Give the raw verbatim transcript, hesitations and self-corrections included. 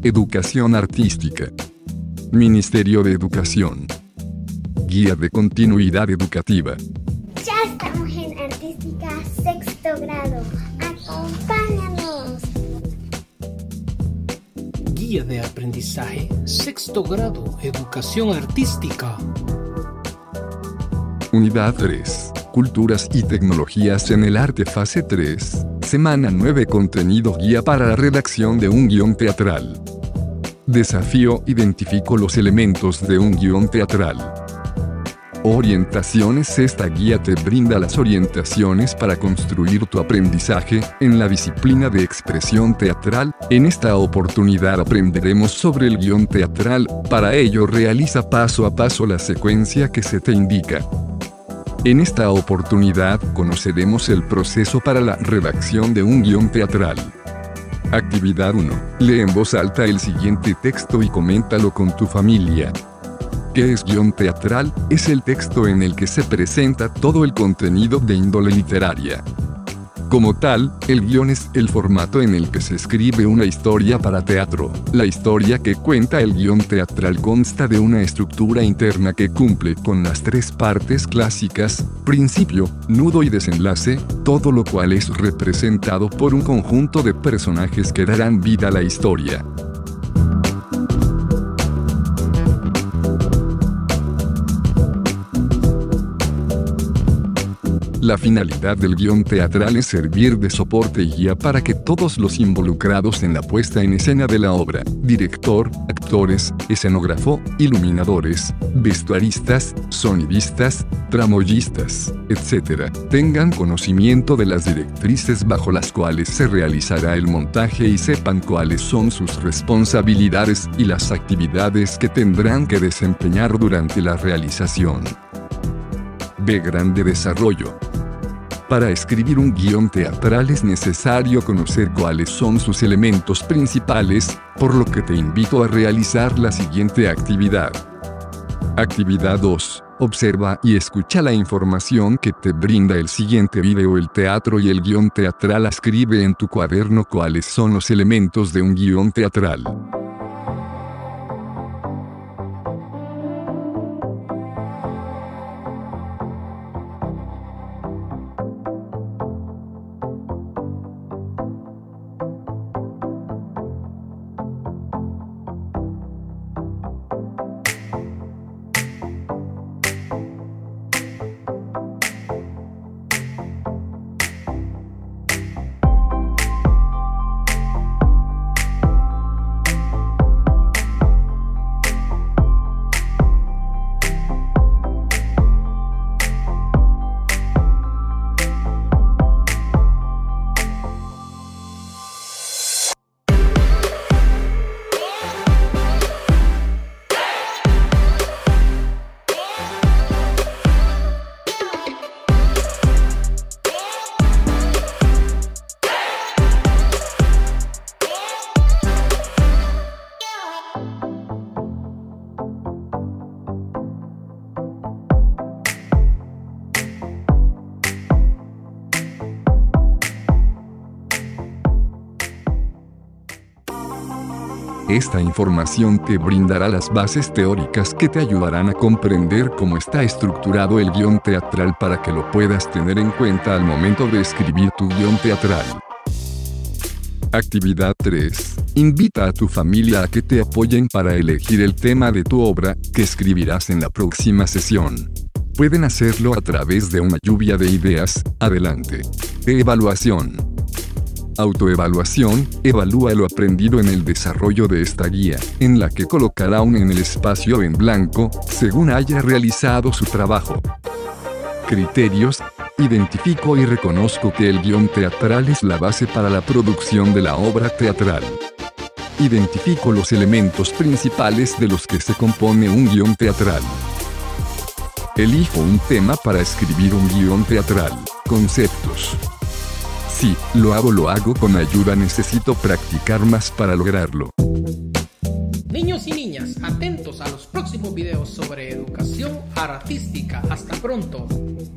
Educación artística. Ministerio de Educación. Guía de continuidad educativa. Ya estamos en Artística Sexto Grado. Acompáñanos. Guía de aprendizaje Sexto Grado. Educación artística. Unidad tres. Culturas y tecnologías en el arte fase tres. Semana nueve. Contenido guía para la redacción de un guión teatral. Desafío: identifico los elementos de un guión teatral. Orientaciones: esta guía te brinda las orientaciones para construir tu aprendizaje en la disciplina de expresión teatral. En esta oportunidad aprenderemos sobre el guión teatral. Para ello realiza paso a paso la secuencia que se te indica. En esta oportunidad conoceremos el proceso para la redacción de un guión teatral. Actividad uno. Lee en voz alta el siguiente texto y coméntalo con tu familia. ¿Qué es guión teatral? Es el texto en el que se presenta todo el contenido de índole literaria. Como tal, el guión es el formato en el que se escribe una historia para teatro. La historia que cuenta el guión teatral consta de una estructura interna que cumple con las tres partes clásicas: principio, nudo y desenlace, todo lo cual es representado por un conjunto de personajes que darán vida a la historia. La finalidad del guión teatral es servir de soporte y guía para que todos los involucrados en la puesta en escena de la obra, director, actores, escenógrafo, iluminadores, vestuaristas, sonidistas, tramoyistas, etcétera, tengan conocimiento de las directrices bajo las cuales se realizará el montaje y sepan cuáles son sus responsabilidades y las actividades que tendrán que desempeñar durante la realización. B. Grande desarrollo. Para escribir un guión teatral es necesario conocer cuáles son sus elementos principales, por lo que te invito a realizar la siguiente actividad. Actividad dos. Observa y escucha la información que te brinda el siguiente video. El teatro y el guión teatral. Escribe en tu cuaderno cuáles son los elementos de un guión teatral. Esta información te brindará las bases teóricas que te ayudarán a comprender cómo está estructurado el guión teatral para que lo puedas tener en cuenta al momento de escribir tu guión teatral. Actividad tres. Invita a tu familia a que te apoyen para elegir el tema de tu obra que escribirás en la próxima sesión. Pueden hacerlo a través de una lluvia de ideas. Adelante. Evaluación. Autoevaluación: evalúa lo aprendido en el desarrollo de esta guía, en la que colocará un en el espacio en blanco, según haya realizado su trabajo. Criterios: identifico y reconozco que el guión teatral es la base para la producción de la obra teatral. Identifico los elementos principales de los que se compone un guión teatral. Elijo un tema para escribir un guión teatral. Conceptos. Sí, lo hago, lo hago con ayuda. Necesito practicar más para lograrlo. Niños y niñas, atentos a los próximos videos sobre educación artística. Hasta pronto.